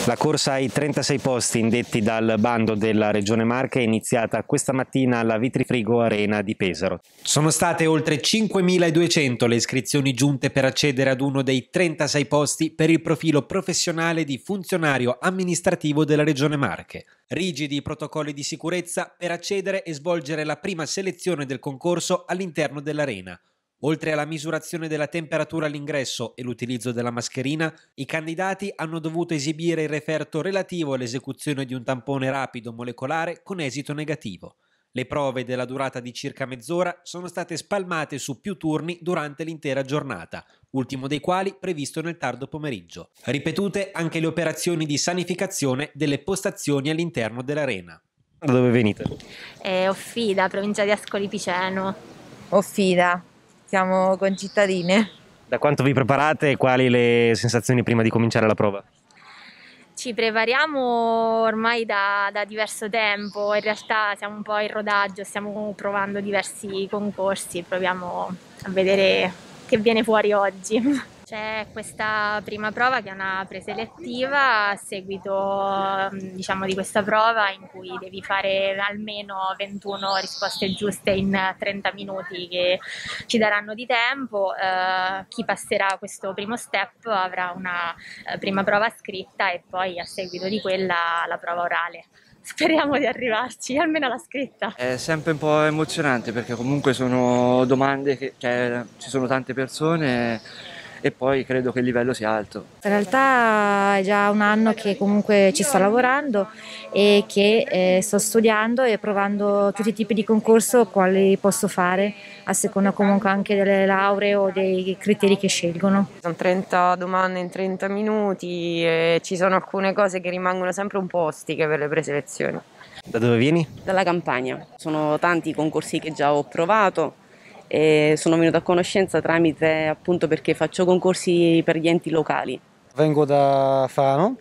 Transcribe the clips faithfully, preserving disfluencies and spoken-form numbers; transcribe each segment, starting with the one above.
La corsa ai trentasei posti indetti dal bando della Regione Marche è iniziata questa mattina alla Vitrifrigo Arena di Pesaro. Sono state oltre cinquemiladuecento le iscrizioni giunte per accedere ad uno dei trentasei posti per il profilo professionale di funzionario amministrativo della Regione Marche. Rigidi protocolli di sicurezza per accedere e svolgere la prima selezione del concorso all'interno dell'arena. Oltre alla misurazione della temperatura all'ingresso e l'utilizzo della mascherina, i candidati hanno dovuto esibire il referto relativo all'esecuzione di un tampone rapido molecolare con esito negativo. Le prove della durata di circa mezz'ora sono state spalmate su più turni durante l'intera giornata, ultimo dei quali previsto nel tardo pomeriggio. Ripetute anche le operazioni di sanificazione delle postazioni all'interno dell'arena. Da dove venite? Eh, Offida, provincia di Ascoli Piceno. Offida. Siamo concittadine. Da quanto vi preparate e quali le sensazioni prima di cominciare la prova? Ci prepariamo ormai da, da diverso tempo, in realtà siamo un po' in rodaggio, stiamo provando diversi concorsi e proviamo a vedere che viene fuori oggi. C'è questa prima prova che è una preselettiva a seguito, diciamo, di questa prova in cui devi fare almeno ventuno risposte giuste in trenta minuti che ci daranno di tempo. Eh, chi passerà questo primo step avrà una eh, prima prova scritta e poi a seguito di quella la prova orale. Speriamo di arrivarci, almeno alla scritta. È sempre un po' emozionante perché comunque sono domande che, cioè, ci sono tante persone e poi credo che il livello sia alto. In realtà è già un anno che comunque ci sto lavorando e che eh, sto studiando e provando tutti i tipi di concorso quali posso fare a seconda comunque anche delle lauree o dei criteri che scelgono. Sono trenta domande in trenta minuti e ci sono alcune cose che rimangono sempre un po' ostiche per le preselezioni. Da dove vieni? Dalla Campania. Sono tanti i concorsi che già ho provato e sono venuta a conoscenza tramite, appunto, perché faccio concorsi per gli enti locali. Vengo da Fano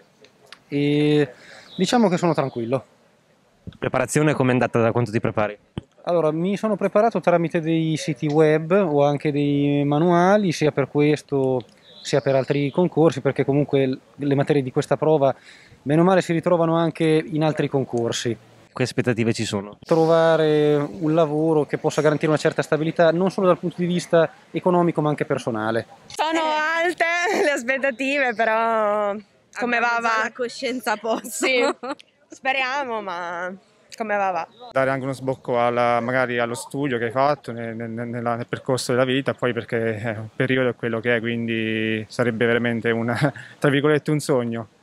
e diciamo che sono tranquillo. Preparazione com'è andata? Da quanto ti prepari? Allora, mi sono preparato tramite dei siti web o anche dei manuali, sia per questo sia per altri concorsi, perché comunque le materie di questa prova bene o male si ritrovano anche in altri concorsi. Che aspettative ci sono? Trovare un lavoro che possa garantire una certa stabilità non solo dal punto di vista economico ma anche personale. Sono alte le aspettative, però come va va? La coscienza a posto. Sì, speriamo, ma come va va. Dare anche uno sbocco alla, magari allo studio che hai fatto nel, nel, nella, nel percorso della vita, poi perché eh, un periodo è quello che è, quindi sarebbe veramente una, tra virgolette, un sogno.